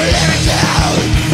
living down,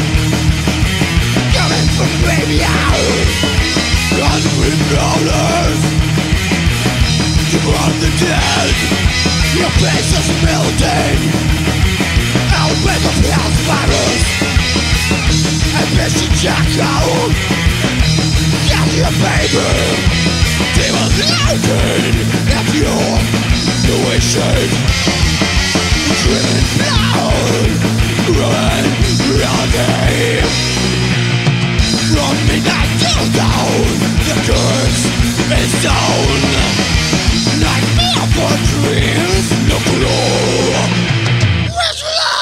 coming from the graveyard. Unwritten rollers, you are the dead. Your face is melting. Outbreak of health virus. Ambition jackal. Get your paper. Demons looking at your tuition. Driven down, ruin reality. From midnight till dawn, the curse is down. Nightmare for dreams, no clue. Which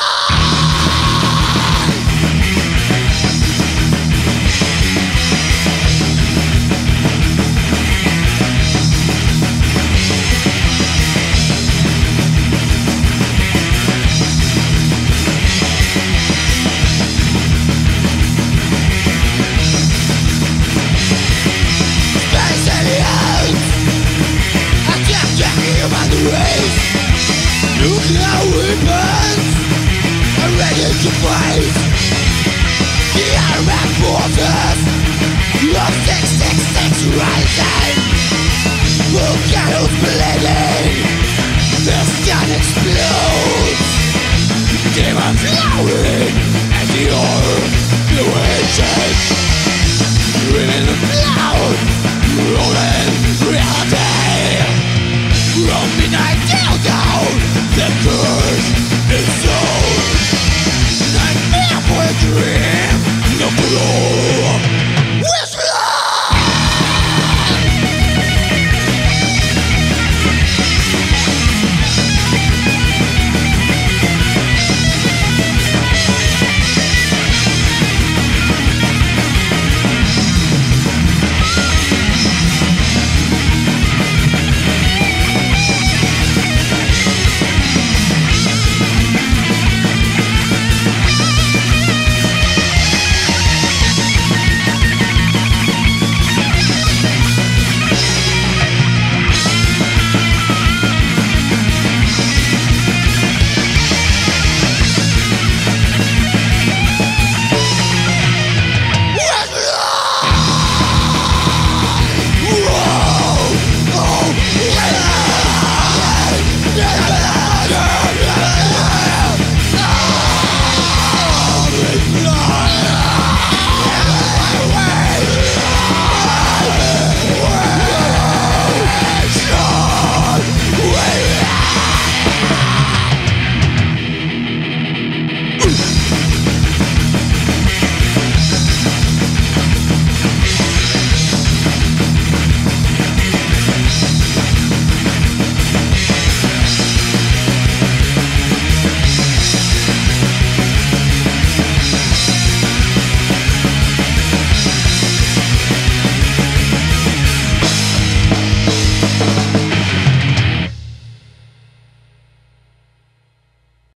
nuclear weapons are ready to fight the armed forces of 666 rising. Volcanoes bleeding, the sun explodes. Demons glowing at your tuition. Dreaming loud, rolling reality. From midnight